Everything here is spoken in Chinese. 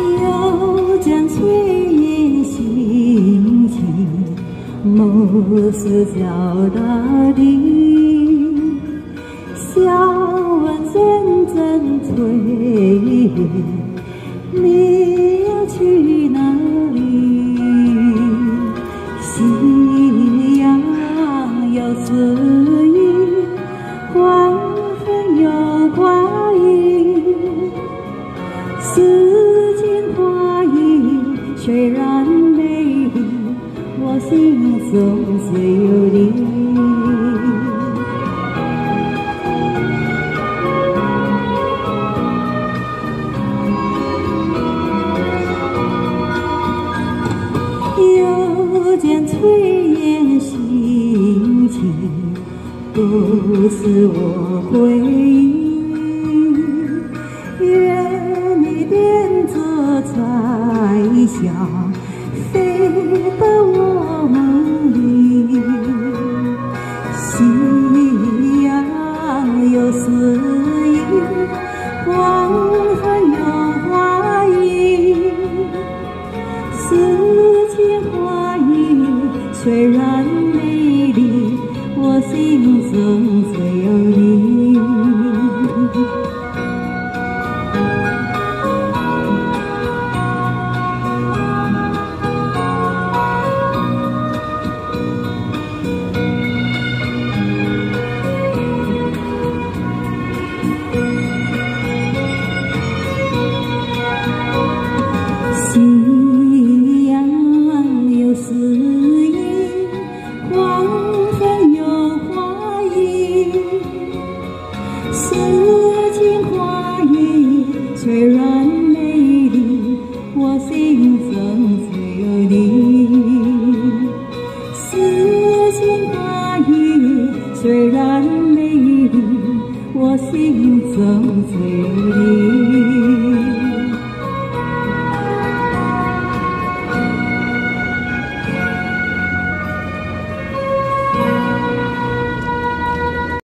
又将炊烟兴起，暮色交大地，笑问阵阵炊烟，你要去哪里？夕阳有似影，黄昏有挂影，似镜花影虽然美丽，我心中只有你。又见炊烟兴起，不是我回忆，愿你点着彩霞，飞到我梦里。夕阳有似影，黄昏有花影，似镜花影虽然美丽，我心中只有你。夕阳有似影，黄昏有花影，似镜花影虽然美丽，我心中只有你。似镜花影虽然美丽，我心中只有你。